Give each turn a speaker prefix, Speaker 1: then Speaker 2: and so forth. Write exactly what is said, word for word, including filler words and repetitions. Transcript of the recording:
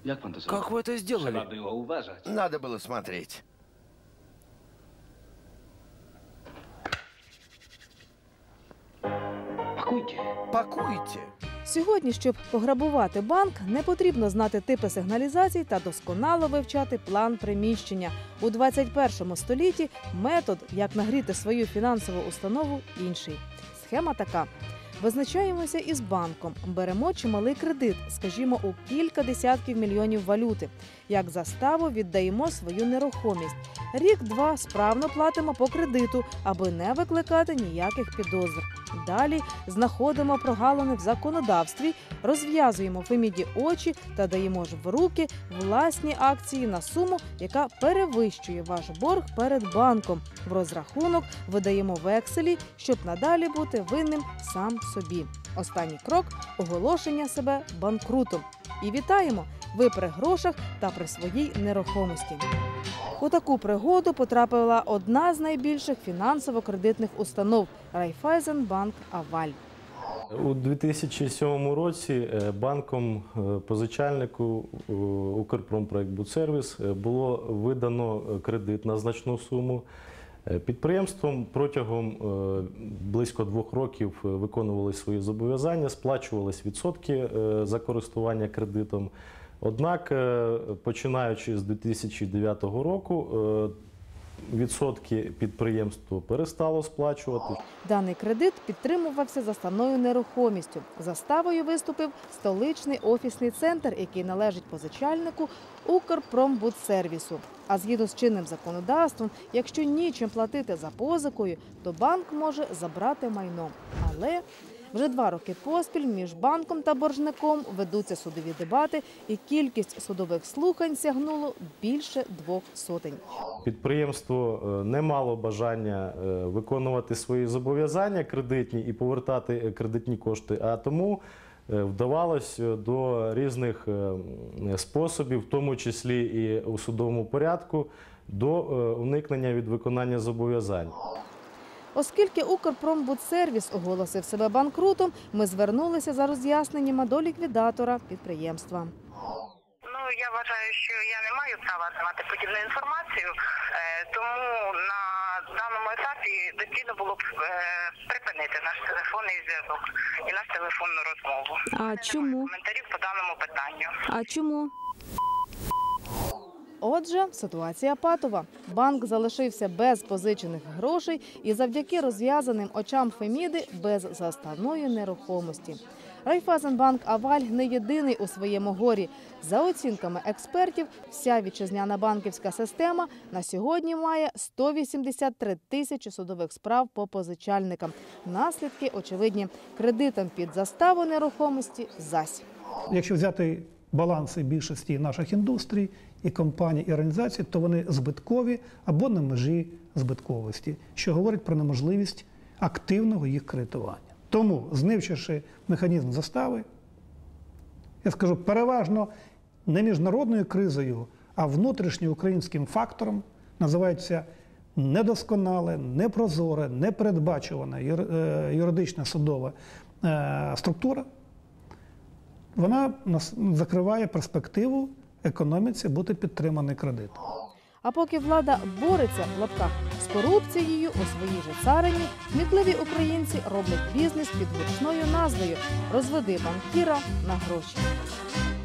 Speaker 1: Как вы это сделали?
Speaker 2: Надо было смотреть. Пакуйте.
Speaker 3: Сьогодні, щоб пограбувати банк, не потрібно знати типи сигналізацій та досконало вивчати план приміщення. У двадцять першому столітті метод, як нагріти свою фінансову установу, інший. Схема така. Визначаємося із банком, беремо чималий кредит, скажімо, у кілька десятків мільйонів валюти. Як заставу віддаємо свою нерухомість. Рік-два справно платимо по кредиту, аби не викликати ніяких підозр. Далі знаходимо прогалини в законодавстві, розв'язуємо Феміді очі та даємо ж в руки власні акції на суму, яка перевищує ваш борг перед банком. В розрахунок видаємо векселі, щоб надалі бути винним сам собі. Останній крок – оголошення себе банкрутом. І вітаємо! Ви при грошах та при своїй нерухомості. У таку пригоду потрапила одна з найбільших фінансово-кредитних установ – Райфайзенбанк Аваль.
Speaker 4: У дві тисячі сьомому році банком позичальнику Укрпромпроектбудсервіс було видано кредит на значну суму. Підприємством протягом близько двох років виконували свої зобов'язання, сплачувались відсотки за користування кредитом. Однак, починаючи з дві тисячі дев'ятого року, відсотки підприємство перестало сплачувати.
Speaker 3: Даний кредит підтримувався заставною нерухомістю. Заставою виступив столичний офісний центр, який належить позичальнику Укрпромбудсервісу. А згідно з чинним законодавством, якщо нічим платити за позикою, то банк може забрати майно. Але вже два роки поспіль між банком та боржником ведуться судові дебати, і кількість судових слухань сягнуло більше двох сотень.
Speaker 4: Підприємство не мало бажання виконувати свої зобов'язання кредитні і повертати кредитні кошти, а тому вдавалось до різних способів, в тому числі і у судовому порядку, до уникнення від виконання зобов'язань.
Speaker 3: Оскільки Укрпромбудсервіс оголосив себе банкрутом, ми звернулися за роз'ясненнями до ліквідатора підприємства.
Speaker 5: Ну, я вважаю, що я не маю права знати подібну інформацію, тому на даному етапі доцільно було б припинити наш телефонний зв'язок і нашу телефонну розмову.
Speaker 3: А чому?
Speaker 5: Коментарів по даному питанню.
Speaker 3: А чому? Отже, ситуація патова. Банк залишився без позичених грошей і завдяки розв'язаним очам Феміди без заставної нерухомості. Райфайзенбанк Аваль не єдиний у своєму горі. За оцінками експертів, вся вітчизняна банківська система на сьогодні має сто вісімдесят три тисячі судових справ по позичальникам. Наслідки очевидні. Кредитам під заставу нерухомості – зась.
Speaker 6: Якщо взяти баланси більшості наших індустрій, і компаній, і організацій, то вони збиткові або на межі збитковості, що говорить про неможливість активного їх кредитування. Тому, знивчивши механізм застави, я скажу, переважно не міжнародною кризою, а внутрішньоукраїнським фактором називається недосконале, непрозоре, непередбачувана юридична судова структура. Вона закриває перспективу економіці бути підтриманий кредит.
Speaker 3: А поки влада бореться в лапках з корупцією у своїй же царині, кмітливі українці роблять бізнес під гучною назвою «Розведи банкіра на гроші».